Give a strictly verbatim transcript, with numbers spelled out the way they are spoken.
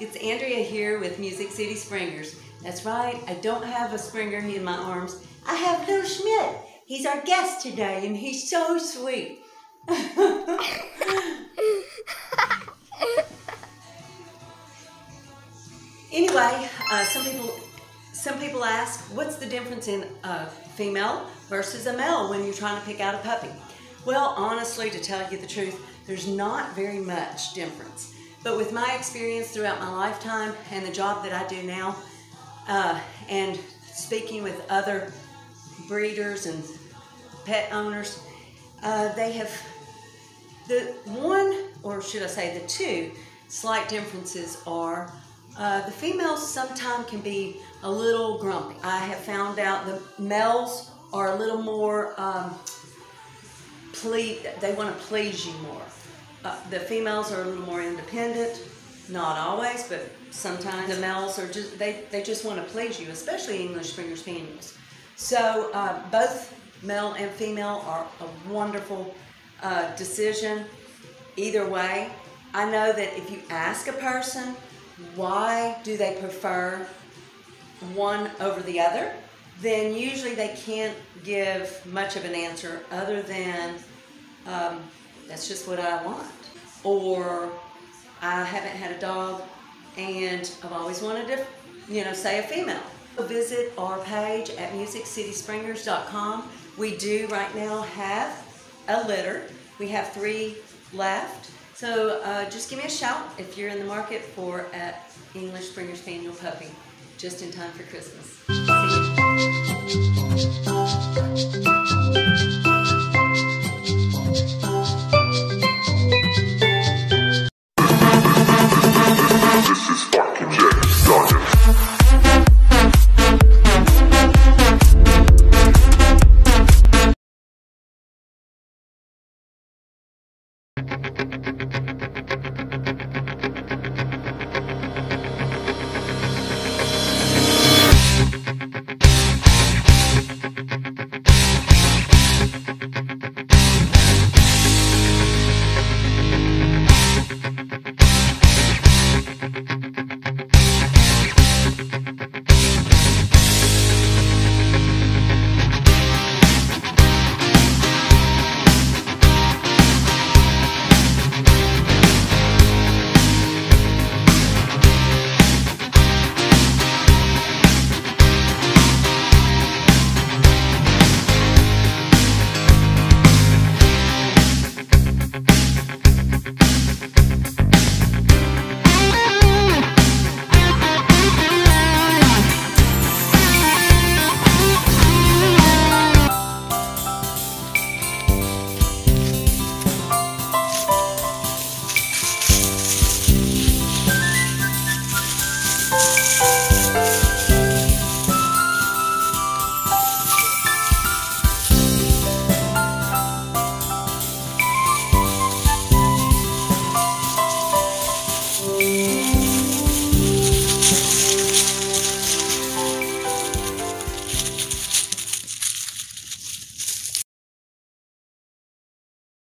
It's Andrea here with Music City Springers. That's right, I don't have a Springer in my arms. I have Little Schmidt. He's our guest today and he's so sweet. Anyway, uh, some people some people ask, what's the difference in a female versus a male when you're trying to pick out a puppy? Well, honestly, to tell you the truth, there's not very much difference. But with my experience throughout my lifetime and the job that I do now, uh, and speaking with other breeders and pet owners, uh, they have the one, or should I say the two, slight differences are uh, the females sometimes can be a little grumpy. I have found out the males are a little more, um, ple they want to please you more. Uh, the females are a little more independent, not always, but sometimes the males are just, they, they just want to please you, especially English Springer Spaniels. So uh, both male and female are a wonderful uh, decision either way. I know that if you ask a person why do they prefer one over the other, then usually they can't give much of an answer other than um, that's just what I want. Or I haven't had a dog and I've always wanted to, you know, say a female. Visit our page at music city springers dot com. We do right now have a litter. We have three left. So uh, just give me a shout if you're in the market for an English Springer Spaniel puppy, just in time for Christmas. See you.